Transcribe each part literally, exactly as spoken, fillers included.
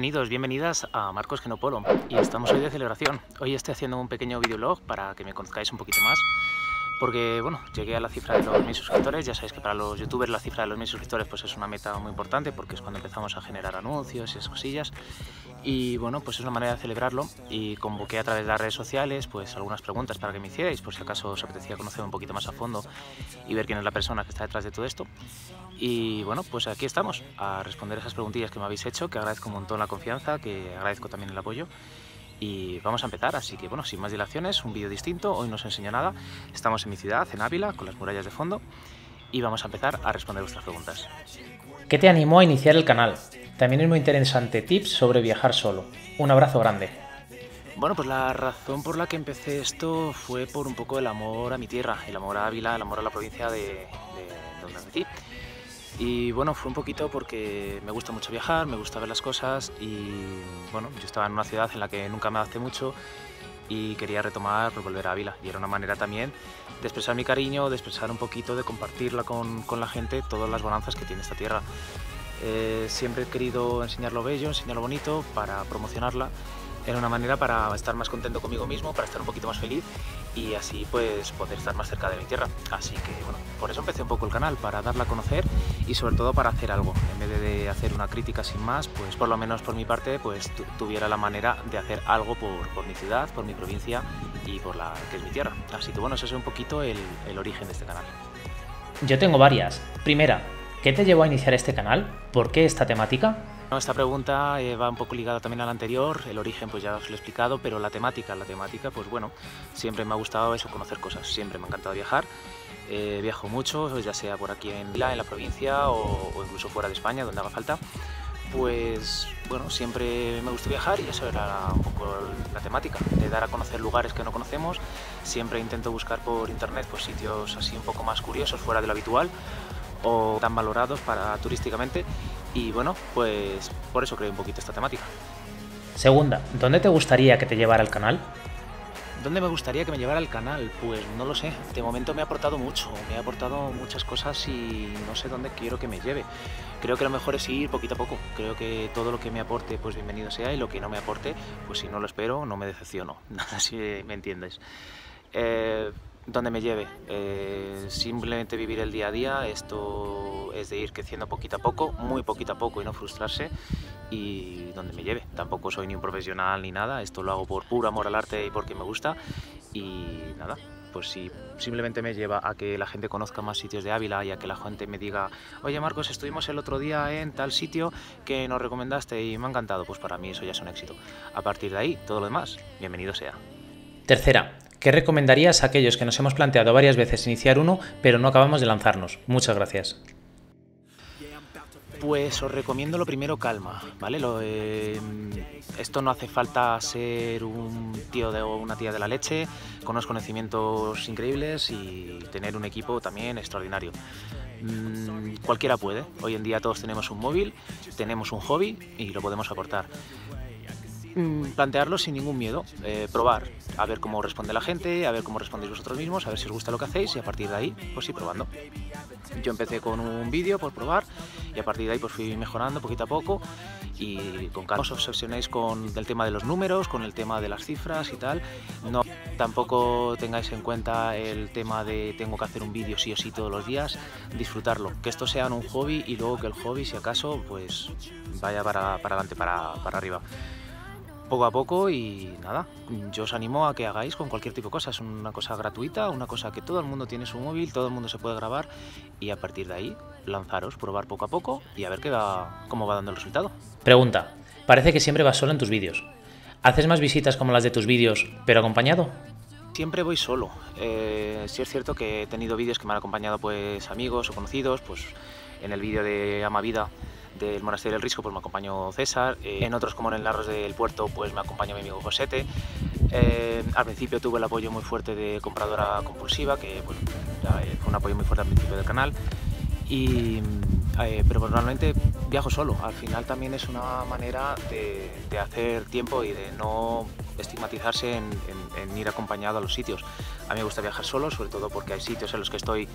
Bienvenidos, bienvenidas a Marcos Genopolo y estamos hoy de celebración. Hoy estoy haciendo un pequeño videolog para que me conozcáis un poquito más porque, bueno, llegué a la cifra de los mil suscriptores. Ya sabéis que para los youtubers la cifra de los mil suscriptores pues es una meta muy importante porque es cuando empezamos a generar anuncios y esas cosillas. Y bueno, pues es una manera de celebrarlo y convoqué a través de las redes sociales pues algunas preguntas para que me hicierais por si acaso os apetecía conocer un poquito más a fondo y ver quién es la persona que está detrás de todo esto. Y bueno, pues aquí estamos a responder esas preguntillas que me habéis hecho, que agradezco un montón la confianza, que agradezco también el apoyo. Y vamos a empezar, así que bueno, sin más dilaciones, un vídeo distinto, hoy no os enseño nada. Estamos en mi ciudad, en Ávila, con las murallas de fondo, y vamos a empezar a responder vuestras preguntas. ¿Qué te animó a iniciar el canal? También es muy interesante tips sobre viajar solo. Un abrazo grande. Bueno, pues la razón por la que empecé esto fue por un poco el amor a mi tierra, el amor a Ávila, el amor a la provincia de, de donde nací. Y bueno, fue un poquito porque me gusta mucho viajar, me gusta ver las cosas y bueno, yo estaba en una ciudad en la que nunca me adapté mucho y quería retomar, volver a Ávila. Y era una manera también de expresar mi cariño, de expresar un poquito, de compartirla con, con la gente, todas las bonanzas que tiene esta tierra. Eh, siempre he querido enseñar lo bello, enseñar lo bonito para promocionarla. Era una manera para estar más contento conmigo mismo, para estar un poquito más feliz y así pues poder estar más cerca de mi tierra. Así que bueno, por eso empecé un poco el canal, para darla a conocer y sobre todo para hacer algo. En vez de hacer una crítica sin más, pues por lo menos por mi parte pues tuviera la manera de hacer algo por, por mi ciudad, por mi provincia y por la que es mi tierra. Así que bueno, ese es un poquito el, el origen de este canal. Yo tengo varias. Primera, ¿qué te llevó a iniciar este canal? ¿Por qué esta temática? Esta pregunta eh, va un poco ligada también a la anterior, el origen pues ya os lo he explicado, pero la temática, la temática pues bueno, siempre me ha gustado eso, conocer cosas, siempre me ha encantado viajar, eh, viajo mucho, ya sea por aquí en la, en la provincia o, o incluso fuera de España, donde haga falta, pues bueno, siempre me gusta viajar y eso era un poco la temática, de dar a conocer lugares que no conocemos. Siempre intento buscar por internet pues sitios así un poco más curiosos, fuera de lo habitual o tan valorados para turísticamente. Y bueno, pues por eso creé un poquito esta temática. Segunda, ¿dónde te gustaría que te llevara el canal? ¿Dónde me gustaría que me llevara el canal? Pues no lo sé. De momento me ha aportado mucho, me ha aportado muchas cosas y no sé dónde quiero que me lleve. Creo que lo mejor es ir poquito a poco. Creo que todo lo que me aporte, pues bienvenido sea, y lo que no me aporte, pues si no lo espero, no me decepciono. Así me entiendes. Eh, ¿Dónde me lleve? Eh, simplemente vivir el día a día. Esto es de ir creciendo poquito a poco, muy poquito a poco y no frustrarse. Y donde me lleve. Tampoco soy ni un profesional ni nada. Esto lo hago por puro amor al arte y porque me gusta. Y nada, pues si simplemente me lleva a que la gente conozca más sitios de Ávila y a que la gente me diga: oye Marcos, estuvimos el otro día en tal sitio que nos recomendaste y me ha encantado, pues para mí eso ya es un éxito. A partir de ahí, todo lo demás, bienvenido sea. Tercera, ¿qué recomendarías a aquellos que nos hemos planteado varias veces iniciar uno, pero no acabamos de lanzarnos? Muchas gracias. Pues os recomiendo lo primero, calma, ¿vale? Lo, eh, esto no hace falta ser un tío de, o una tía de la leche, con unos conocimientos increíbles y tener un equipo también extraordinario. Mm, cualquiera puede, hoy en día todos tenemos un móvil, tenemos un hobby y lo podemos aportar. Plantearlo sin ningún miedo, eh, probar, a ver cómo responde la gente, a ver cómo respondéis vosotros mismos, a ver si os gusta lo que hacéis y a partir de ahí, pues ir probando. Yo empecé con un vídeo por probar y a partir de ahí pues fui mejorando poquito a poco y con calma. No os obsesionéis con el tema de los números, con el tema de las cifras y tal. No, tampoco tengáis en cuenta el tema de tengo que hacer un vídeo sí o sí todos los días. Disfrutarlo, que esto sea un hobby y luego que el hobby, si acaso, pues vaya para, para adelante, para, para arriba. Poco a poco y nada, yo os animo a que hagáis con cualquier tipo de cosa. Es una cosa gratuita, una cosa que todo el mundo tiene su móvil, todo el mundo se puede grabar y a partir de ahí lanzaros, probar poco a poco y a ver qué va, cómo va dando el resultado. Pregunta, parece que siempre vas solo en tus vídeos. ¿Haces más visitas como las de tus vídeos, pero acompañado? Siempre voy solo. Eh, sí es cierto que he tenido vídeos que me han acompañado pues amigos o conocidos, pues en el vídeo de Ama Vida del Monasterio del Risco pues me acompañó César, eh, en otros como en el Larros del Puerto pues me acompañó mi amigo Josete. Eh, al principio tuve el apoyo muy fuerte de Compradora Compulsiva, que bueno, fue un apoyo muy fuerte al principio del canal, y, eh, pero normalmente viajo solo. Al final también es una manera de, de hacer tiempo y de no estigmatizarse en, en, en ir acompañado a los sitios. A mí me gusta viajar solo, sobre todo porque hay sitios en los que estoy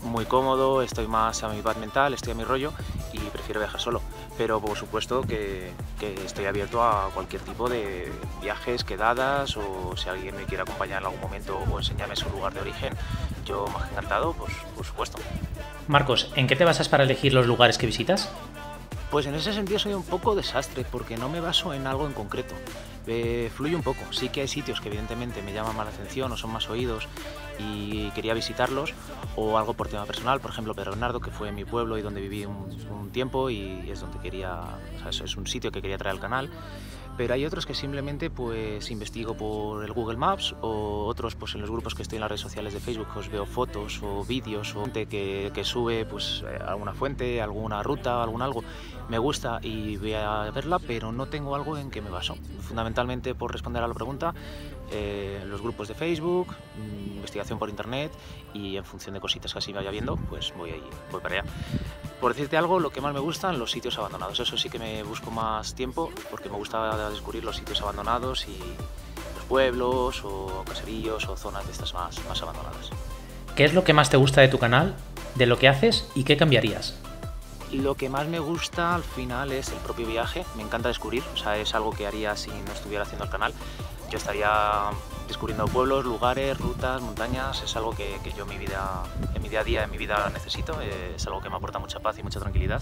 muy cómodo, estoy más a mi paz mental, estoy a mi rollo y prefiero viajar solo. Pero por supuesto que, que estoy abierto a cualquier tipo de viajes, quedadas, o si alguien me quiere acompañar en algún momento o enseñarme su lugar de origen, yo más que encantado, pues por supuesto. Marcos, ¿en qué te basas para elegir los lugares que visitas? Pues en ese sentido soy un poco desastre, porque no me baso en algo en concreto. Eh, fluye un poco. Sí que hay sitios que evidentemente me llaman más la atención o son más oídos y quería visitarlos, o algo por tema personal, por ejemplo Pedro Bernardo, que fue mi pueblo y donde viví un, un tiempo y es donde quería, o sea, es un sitio que quería traer al canal. Pero hay otros que simplemente pues investigo por el Google Maps, o otros pues en los grupos que estoy en las redes sociales de Facebook, pues veo fotos o vídeos o gente que, que sube pues alguna fuente, alguna ruta, algún algo. Me gusta y voy a verla, pero no tengo algo en que me baso. Fundamentalmente, por responder a la pregunta, eh, los grupos de Facebook, investigación por internet, y en función de cositas que así vaya viendo, pues voy, ahí, voy para allá. Por decirte algo, lo que más me gustan, los sitios abandonados. Eso sí que me busco más tiempo, porque me gusta descubrir los sitios abandonados y los pueblos o caseríos o zonas de estas más, más abandonadas. ¿Qué es lo que más te gusta de tu canal, de lo que haces y qué cambiarías? Lo que más me gusta al final es el propio viaje. Me encanta descubrir, o sea, es algo que haría si no estuviera haciendo el canal. Yo estaría descubriendo pueblos, lugares, rutas, montañas. Es algo que, que yo en mi, vida, en mi día a día, en mi vida necesito. Es algo que me aporta mucha paz y mucha tranquilidad.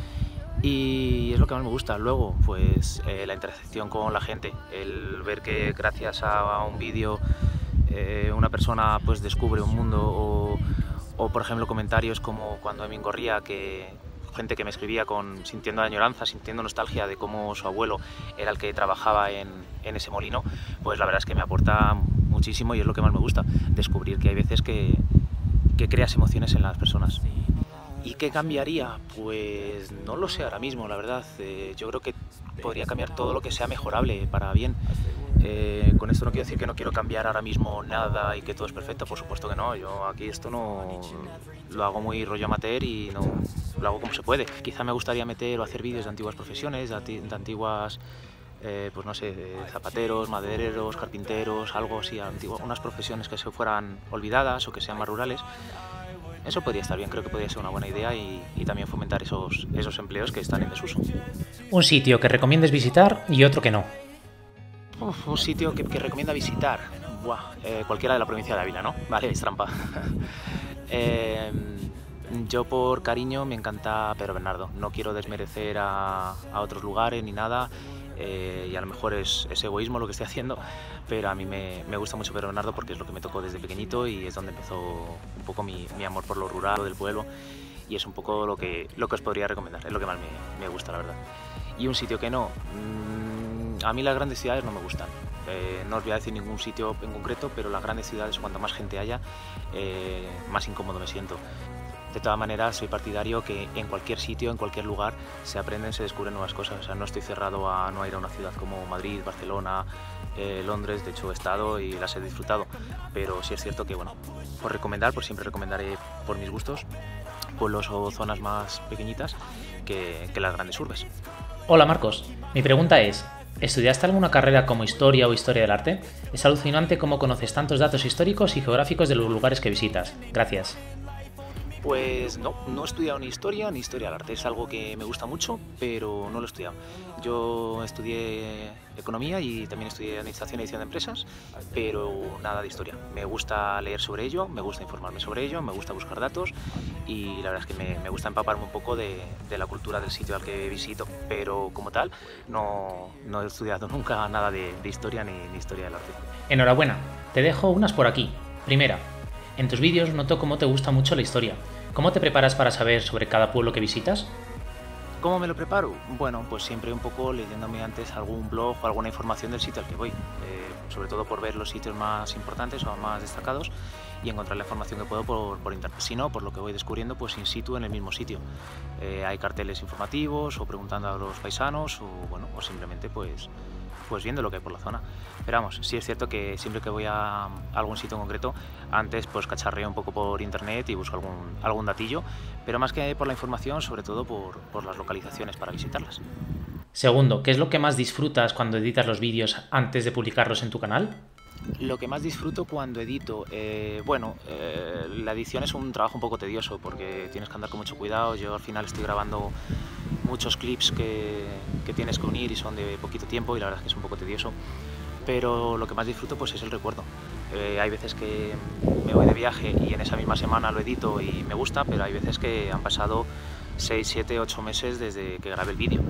Y es lo que más me gusta. Luego, pues eh, la interacción con la gente. El ver que gracias a un vídeo eh, una persona pues descubre un mundo, o, o por ejemplo comentarios como cuando Emin Gorría, que gente que me escribía con, sintiendo añoranza, sintiendo nostalgia de cómo su abuelo era el que trabajaba en, en ese molino, pues la verdad es que me aporta muchísimo y es lo que más me gusta, descubrir que hay veces que, que creas emociones en las personas. ¿Y qué cambiaría? Pues no lo sé ahora mismo, la verdad. Eh, yo creo que podría cambiar todo lo que sea mejorable para bien. Eh, con esto no quiero decir que no quiero cambiar ahora mismo nada y que todo es perfecto, por supuesto que no. Yo aquí esto no lo hago muy rollo amateur y no lo hago como se puede. Quizá me gustaría meter o hacer vídeos de antiguas profesiones, de, de antiguas, eh, pues no sé, de zapateros, madereros, carpinteros, algo así, antiguo, unas profesiones que se fueran olvidadas o que sean más rurales. Eso podría estar bien, creo que podría ser una buena idea y, y también fomentar esos, esos empleos que están en desuso. Un sitio que recomiendes visitar y otro que no. Uf, un sitio que, que recomienda visitar. Buah, eh, cualquiera de la provincia de Ávila, ¿no? Vale, es trampa. eh, yo por cariño me encanta Pedro Bernardo. No quiero desmerecer a, a otros lugares ni nada. Eh, y a lo mejor es, es egoísmo lo que estoy haciendo, pero a mí me, me gusta mucho Pedro Bernardo porque es lo que me tocó desde pequeñito y es donde empezó un poco mi, mi amor por lo rural, lo del pueblo, y es un poco lo que, lo que os podría recomendar, es lo que más me, me gusta, la verdad. Y un sitio que no, mmm, a mí las grandes ciudades no me gustan. Eh, no os voy a decir ningún sitio en concreto, pero las grandes ciudades, cuanto más gente haya, eh, más incómodo me siento. De todas maneras, soy partidario que en cualquier sitio, en cualquier lugar, se aprenden, se descubren nuevas cosas. O sea, no estoy cerrado a no ir a una ciudad como Madrid, Barcelona, eh, Londres. De hecho, he estado y las he disfrutado. Pero sí es cierto que, bueno, por recomendar, pues siempre recomendaré por mis gustos pueblos o zonas más pequeñitas que, que las grandes urbes. Hola Marcos, mi pregunta es, ¿estudiaste alguna carrera como historia o historia del arte? Es alucinante cómo conoces tantos datos históricos y geográficos de los lugares que visitas. Gracias. Pues no, no he estudiado ni historia ni historia del arte, es algo que me gusta mucho, pero no lo he estudiado. Yo estudié economía y también estudié administración y edición de empresas, pero nada de historia. Me gusta leer sobre ello, me gusta informarme sobre ello, me gusta buscar datos y la verdad es que me, me gusta empaparme un poco de, de la cultura del sitio al que visito, pero como tal no, no he estudiado nunca nada de, de historia ni, ni historia del arte. Enhorabuena, te dejo unas por aquí. Primera, en tus vídeos noto cómo te gusta mucho la historia. ¿Cómo te preparas para saber sobre cada pueblo que visitas? ¿Cómo me lo preparo? Bueno, pues siempre un poco leyéndome antes algún blog o alguna información del sitio al que voy, eh, sobre todo por ver los sitios más importantes o más destacados y encontrar la información que puedo por, por internet. Si no, por lo que voy descubriendo pues in situ en el mismo sitio. Eh, hay carteles informativos o preguntando a los paisanos o, bueno, o simplemente pues, pues viendo lo que hay por la zona. Pero vamos, sí es cierto que siempre que voy a algún sitio en concreto, antes pues cacharreo un poco por internet y busco algún, algún datillo, pero más que por la información, sobre todo por, por las localizaciones para visitarlas. Segundo, ¿qué es lo que más disfrutas cuando editas los vídeos antes de publicarlos en tu canal? Lo que más disfruto cuando edito, eh, bueno, eh, la edición es un trabajo un poco tedioso porque tienes que andar con mucho cuidado. Yo al final estoy grabando muchos clips que, que tienes que unir y son de poquito tiempo y la verdad es que es un poco tedioso. Pero lo que más disfruto pues es el recuerdo. Eh, hay veces que me voy de viaje y en esa misma semana lo edito y me gusta, pero hay veces que han pasado seis, siete, ocho meses desde que grabé el vídeo.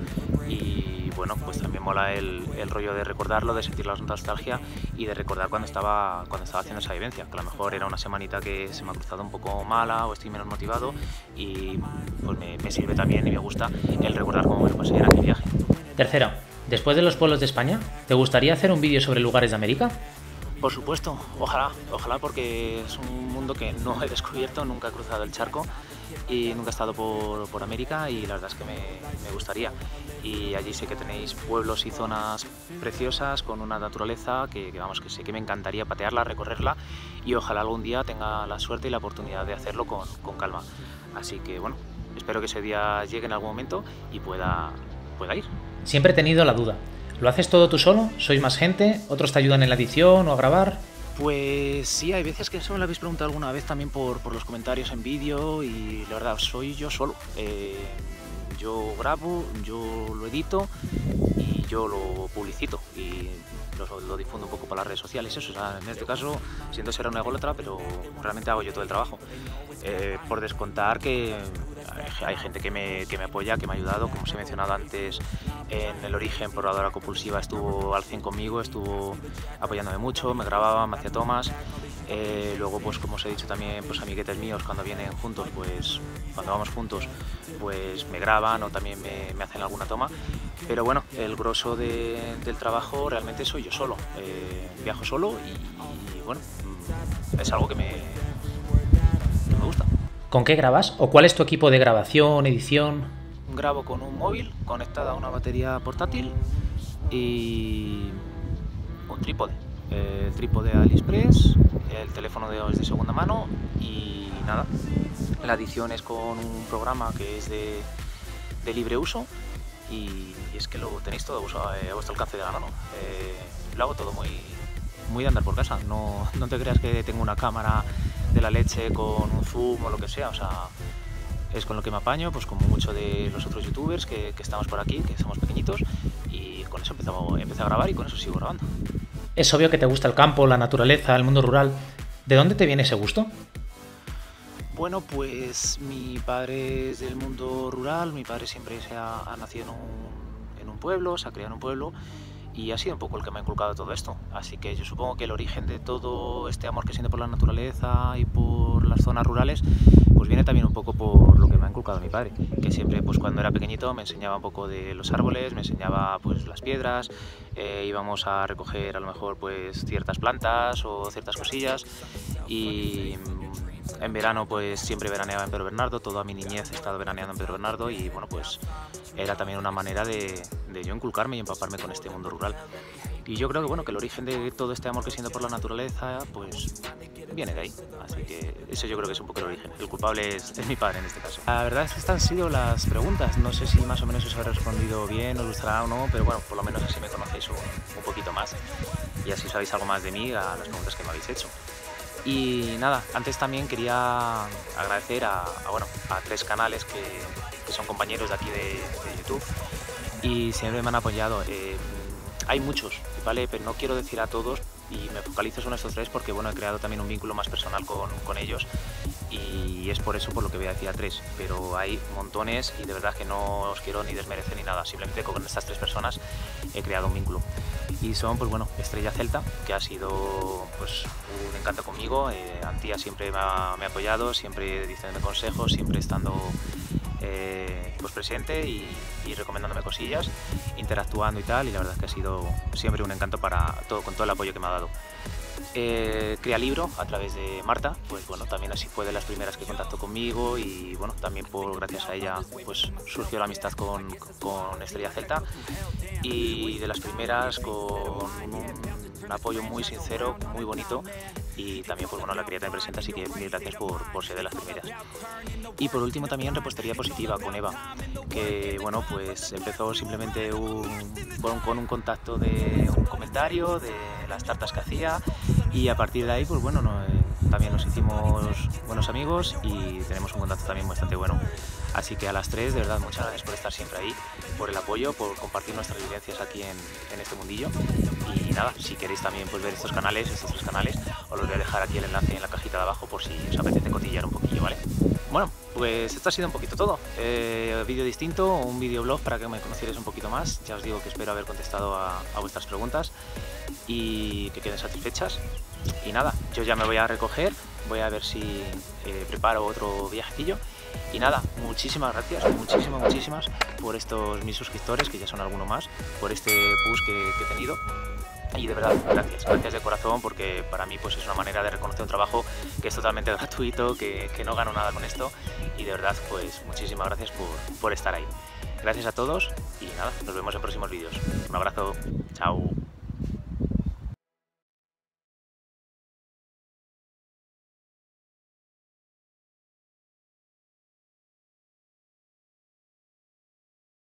Y bueno, pues también mola el, el rollo de recordarlo, de sentir la nostalgia y de recordar cuando estaba, cuando estaba haciendo esa vivencia, que a lo mejor era una semanita que se me ha cruzado un poco mala o estoy menos motivado y pues me, me sirve también y me gusta el recordar cómo me lo pasé en aquel viaje. Tercero, después de los pueblos de España, ¿te gustaría hacer un vídeo sobre lugares de América? Por supuesto, ojalá, ojalá porque es un mundo que no he descubierto, nunca he cruzado el charco y nunca he estado por, por América y la verdad es que me, me gustaría. Y allí sé que tenéis pueblos y zonas preciosas con una naturaleza que, que vamos, que sé que me encantaría patearla, recorrerla y ojalá algún día tenga la suerte y la oportunidad de hacerlo con, con calma. Así que bueno, espero que ese día llegue en algún momento y pueda, pueda ir. Siempre he tenido la duda. ¿Lo haces todo tú solo? ¿Sois más gente? ¿Otros te ayudan en la edición o a grabar? Pues sí, hay veces que eso me lo habéis preguntado alguna vez también por, por los comentarios en vídeo y la verdad, soy yo solo. Eh, yo grabo, yo lo edito y yo lo publicito y lo, lo difundo un poco por las redes sociales. Eso, o sea, en este caso, siento ser una ególatra, pero realmente hago yo todo el trabajo. Eh, por descontar que hay gente que me, que me apoya, que me ha ayudado, como os he mencionado antes, en el origen por la hora compulsiva estuvo al cien conmigo, estuvo apoyándome mucho, me grababa, me hacía tomas. Eh, luego, pues como os he dicho también, pues amiguetes míos cuando vienen juntos, pues cuando vamos juntos, pues me graban o también me, me hacen alguna toma. Pero bueno, el grosso de, del trabajo realmente soy yo solo. Eh, viajo solo y, y bueno, es algo que me, que me gusta. ¿Con qué grabas? ¿O cuál es tu equipo de grabación, edición? Grabo con un móvil conectada a una batería portátil y un trípode. El trípode de AliExpress, el teléfono de, es de segunda mano y nada. La edición es con un programa que es de, de libre uso y, y es que lo tenéis todo a vuestro alcance de la mano. Eh, lo hago todo muy, muy de andar por casa. No, no te creas que tengo una cámara de la leche con un zoom o lo que sea. O sea, es con lo que me apaño, pues como muchos de los otros youtubers que, que estamos por aquí, que somos pequeñitos, y con eso empezamos, empecé a grabar y con eso sigo grabando. Es obvio que te gusta el campo, la naturaleza, el mundo rural. ¿De dónde te viene ese gusto? Bueno, pues mi padre es del mundo rural, mi padre siempre se ha, ha nacido en un, en un pueblo, se ha criado en un pueblo y ha sido un poco el que me ha inculcado todo esto. Así que yo supongo que el origen de todo este amor que siento por la naturaleza y por las zonas rurales pues viene también un poco por lo que me ha inculcado mi padre, que siempre pues cuando era pequeñito me enseñaba un poco de los árboles, me enseñaba pues las piedras, eh, íbamos a recoger a lo mejor pues ciertas plantas o ciertas cosillas y en verano pues siempre veraneaba en Pedro Bernardo, toda mi niñez he estado veraneando en Pedro Bernardo y bueno pues era también una manera de, de yo inculcarme y empaparme con este mundo rural. Y yo creo que bueno que el origen de todo este amor que siento por la naturaleza pues viene de ahí, así que eso yo creo que es un poco el origen. El culpable es, es mi padre en este caso. La verdad es que estas han sido las preguntas, no sé si más o menos os habré respondido bien, os gustará o no, pero bueno, por lo menos así me conocéis un, un poquito más y así sabéis algo más de mí a las preguntas que me habéis hecho. Y nada, antes también quería agradecer a, a, bueno, a tres canales que, que son compañeros de aquí de, de YouTube y siempre me han apoyado. Eh, hay muchos, ¿vale? Pero no quiero decir a todos y me focalizo en estos tres porque bueno, he creado también un vínculo más personal con, con ellos y es por eso por lo que voy a decir a tres, pero hay montones y de verdad que no os quiero ni desmerecer ni nada, simplemente con estas tres personas he creado un vínculo. Y son, pues bueno, Estrella Celta, que ha sido pues un encanto conmigo, eh, Antía siempre me ha, me ha apoyado, siempre diciéndome consejos, siempre estando eh, pues presente y, y recomendándome cosillas, interactuando y tal, y la verdad es que ha sido siempre un encanto para todo, con todo el apoyo que me ha dado. Eh, Crea Libro a través de Marta, pues bueno, también así fue de las primeras que contactó conmigo y bueno, también por gracias a ella pues surgió la amistad con, con Estrella Celta y de las primeras con un un apoyo muy sincero, muy bonito, y también pues bueno, la quería tener presente, así que mil gracias por, por ser de las primeras. Y por último también repostería positiva con Eva, que bueno, pues empezó simplemente un, con, con un contacto de un comentario de las tartas que hacía, y a partir de ahí pues bueno, no, eh, también nos hicimos buenos amigos y tenemos un contacto también bastante bueno. Así que a las tres, de verdad, muchas gracias por estar siempre ahí, por el apoyo, por compartir nuestras vivencias aquí en, en este mundillo. Y nada, si queréis también pues, ver estos canales, estos tres canales, os los voy a dejar aquí el enlace en la cajita de abajo por si os apetece cotillar un poquillo, ¿vale? Bueno, pues esto ha sido un poquito todo. Eh, vídeo distinto, un videoblog para que me conocierais un poquito más. Ya os digo que espero haber contestado a, a vuestras preguntas y que queden satisfechas. Y nada, yo ya me voy a recoger, voy a ver si eh, preparo otro viajecillo. Y nada, muchísimas gracias, muchísimas, muchísimas por estos mis suscriptores, que ya son alguno más, por este push que, que he tenido. Y de verdad, gracias, gracias de corazón, porque para mí pues es una manera de reconocer un trabajo que es totalmente gratuito, que, que no gano nada con esto. Y de verdad, pues muchísimas gracias por, por estar ahí. Gracias a todos y nada, nos vemos en próximos vídeos. Un abrazo, chao.